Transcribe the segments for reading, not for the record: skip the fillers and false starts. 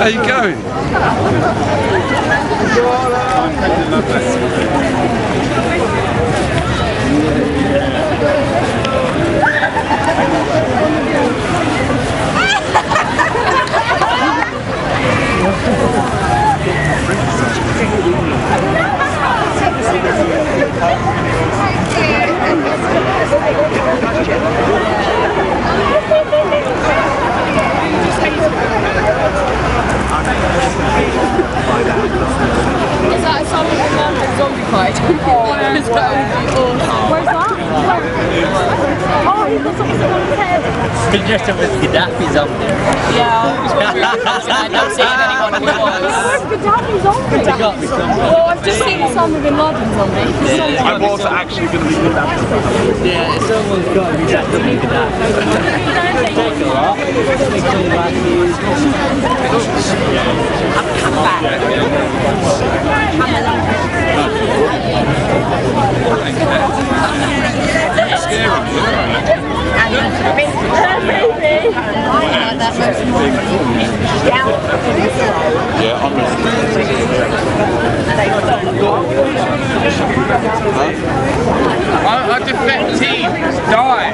Where are you going? Is that a song from Zombie Fight? Where's that? Oh, he's got something on his head. He's dressed up as Gaddafi zombie. Yeah, I've not seen anyone who was. Gaddafi zombie? Well, I've just seen Osama bin Laden zombie. I was actually going to be Gaddafi. Yeah, someone's got to be dressed up as Gaddafi. Take a lot. Make sure the last news. Come back. Yeah, I'm I defect team. Die.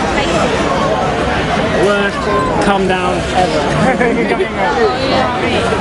Worst come down ever.